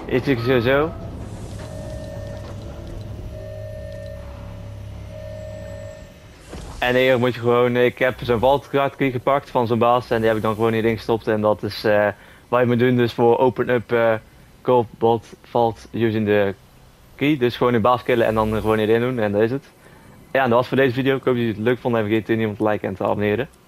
Iets sowieso. En hier moet je gewoon, ik heb zo'n vaultkey gepakt van zo'n baas en die heb ik dan gewoon hierin gestopt en dat is wat je moet doen dus voor open up cobalt vault using the key. Dus gewoon een baas killen en dan gewoon hierin doen en dat is het. Ja, en dat was voor deze video. Ik hoop dat jullie het leuk vonden en vergeet niet om te liken en te abonneren.